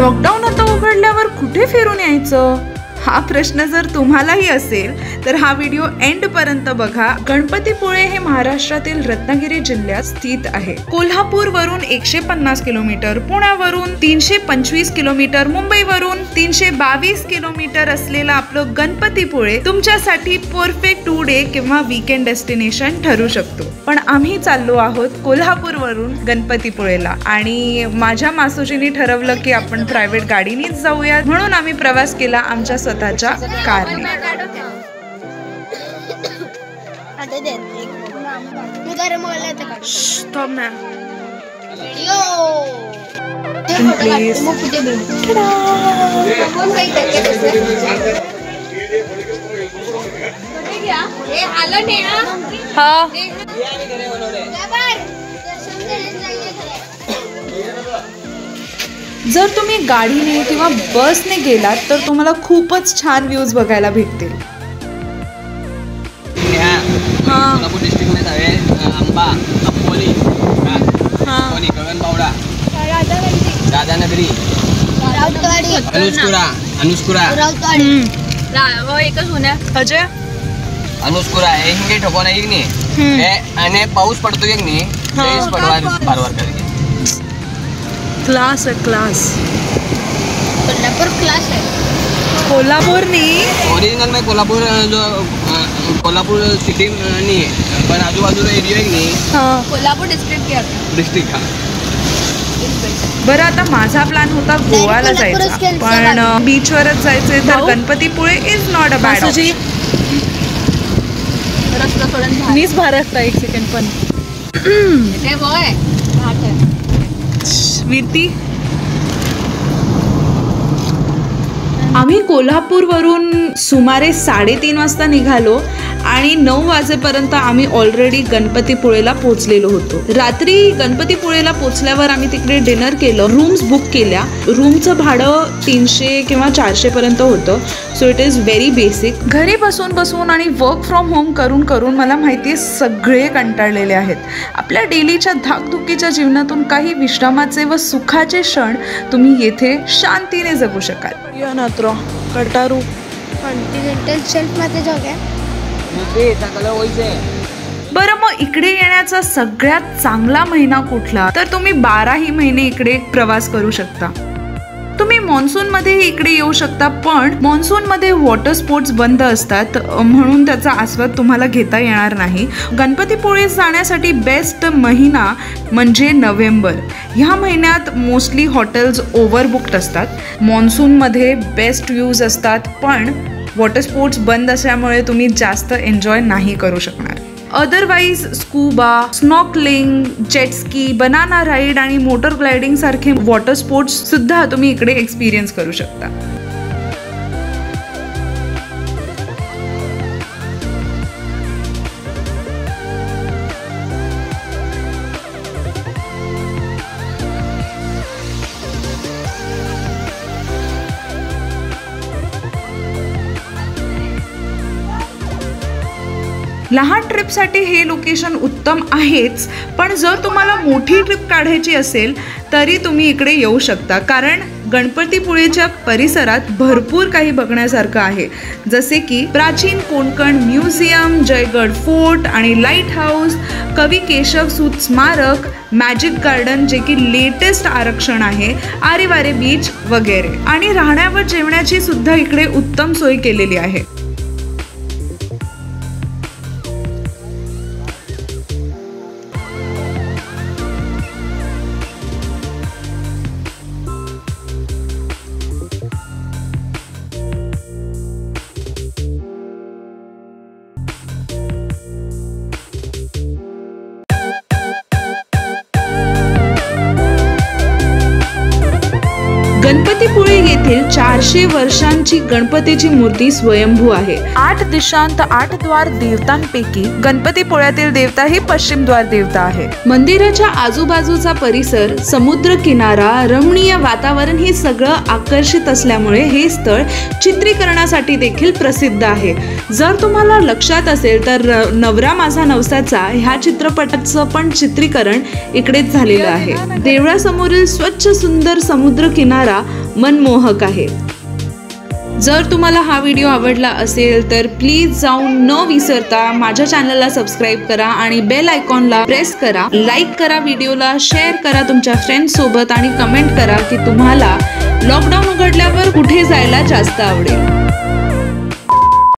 Lockdown आता उघडल्यावर कुठे फिरून यायचं हा प्रश्न जर तुम्हालाही असेल तर हा व्हिडिओ एंड पर्यंत बघा। गणपतीपुळे हे महाराष्ट्रातील रत्नागिरी जिल्ह्यात स्थित आहे। कोल्हापूर वरून 150 किलोमीटर, पुण्यावरून 325 किलोमीटर, मुंबईवरून 322 किलोमीटर असलेलं आपलं गणपतीपुळे तुमच्यासाठी परफेक्ट 2 डे किंवा वीकेंड डेस्टिनेशन ठरू शकतो। पण आम्ही चाललो आहोत कोल्हापूर वरून गणपतीपुळेला आणि माझ्या मासोजींनी ठरवलं की आपण प्रायव्हेट गाडीनेच जाऊया, म्हणून आम्ही प्रवास केला आमच्या स्वतःच्या कारने। जर तुम्ही गाडीने किंवा बसने गेलात तर तुम्हाला खूपच छान व्ह्यूज बघायला भेटतील। कोल्हापूर डिस्ट्रिक्ट में आहे आंबा, अपोली, कोणी गगनबावडा, राधानगरी, अनुस्कुरा वो एकच होण्या अजय अनुस्कुरा हे हिंगे ठोकवणं एक नाही आणि पाऊस पडतो एक नाही तेच पारवार करते। क्लास है क्लास, कोल्हापुर क्लास है। कोल्हापुर नहीं ओरिजिनल में कोल्हापुर जो कोल्हापुर सिटी नहीं है पण आजूबाजूला एरिया एक नाही। हाँ कोल्हापुर डिस्ट्रिक्ट हा। बरं आता माझा प्लॅन होता गोवाला जायचा, पण बीचवरच जायचंय तर Ganpatipule is not a bad option. मीच भारत एक सेकंड पण स्वीटी आम्ही कोल्हापूरवरून सुमारे 3:30 वाजता निघालो आणि 9 वाजेपर्यंत आम्ही ऑलरेडी गणपतीपुळेला पोहोचलेलो होतो। रात्री गणपतीपुळेला पोहोचल्यावर आम्ही तिकडे डिनर केलं, रूम्स बुक केल्या। रूमचं भाडं 300 किंवा 400 पर्यंत होतं, so it is very basic. घरी बसून आणि वर्क फ्रॉम होम करून मला माहिती आहे सगळे कंटाळलेले आहेत। आपल्या डेलीच्या धाकधुकीच्या जीवनातून काही विश्रामाचे व सुखाचे क्षण तुम्ही येथे शांतीने जगू शकाल। या नात्रो कटारू कॉन्टिनेंटल शेल्फ मध्ये जाऊया। बरं मग इकडे येण्याचा सगळ्यात चांगला महिना कुठला, तर तुम्ही 12ही महिने इकडे प्रवास करू शकता। तुम्ही मान्सून मध्ये इकडे येऊ शकता, पण मान्सून मध्ये वॉटर स्पोर्ट्स बंद असतात म्हणून त्याचा आस्वाद तुम्हाला घेता येणार नाही। गणपतीपुळे जाण्यासाठी बेस्ट महिना म्हणजे नोव्हेंबर। ह्या महिन्यात मोस्टली हॉटेल्स ओव्हरबुक्ड असतात। मान्सून मध्ये बेस्ट व्ह्यूज असतात, पण वॉटर स्पोर्ट्स बंद असल्यामुळे तुम्ही जास्त एन्जॉय नाही करू शकणार। Otherwise scuba, snorkelling, jet ski, banana ride आणि मोटर ग्लायडिंग सारखे वॉटर स्पोर्ट्स सुद्धा तुम्ही इकडे एक्सपिरियन्स करू शकता। लहान ट्रिपसाठी हे लोकेशन उत्तम आहेच, पण जर तुम्हाला मोठी ट्रिप काढायची असेल तरी तुम्ही इकडे येऊ शकता, कारण गणपतीपुळेच्या परिसरात भरपूर काही बघण्यासारखं आहे, जसे की प्राचीन कोणकण म्युझियम, जयगड फोर्ट आणि लाईट हाऊस, कवी केशव सूत स्मारक, मॅजिक गार्डन जे की लेटेस्ट आरक्षण आहे, आरेवारे बीच वगैरे। आणि राहण्यावर जेवणाची सुद्धा इकडे उत्तम सोय केलेली आहे। गणपतीपुळे येथील 400 वर्षांची गणपतीची मूर्ती स्वयंभू आहे। 8 दिशांत 8 द्वार देवतांपैकी गणपतीपुळ्यातील देवता ही पश्चिम द्वार देवता आहे। मंदिराच्या आजूबाजूचा परिसर, समुद्र किनारा, रमणीय वातावरण हे सगळं आकर्षित असल्यामुळे हे स्थळ चित्रीकरणासाठी देखील प्रसिद्ध आहे। जर तुम्हाला लक्षात असेल तर नवरा माझा नवसाचा ह्या चित्रपटाचं पण चित्रीकरण इकडेच झालेलं आहे। देवळासमोरील स्वच्छ सुंदर समुद्र किनारा मनमोहक आहे. जर तुम्हाला हा व्हिडिओ आवडला असेल तर प्लीज जाऊन न विसरता माझ्या चॅनलला सबस्क्राईब करा आणि बेल आयकॉनला प्रेस करा. लाईक करा, व्हिडिओला शेअर करा तुमच्या फ्रेंड्स सोबत आणि कमेंट करा की तुम्हाला लॉकडाऊन उघडल्यावर कुठे जायला जास्त आवडेल.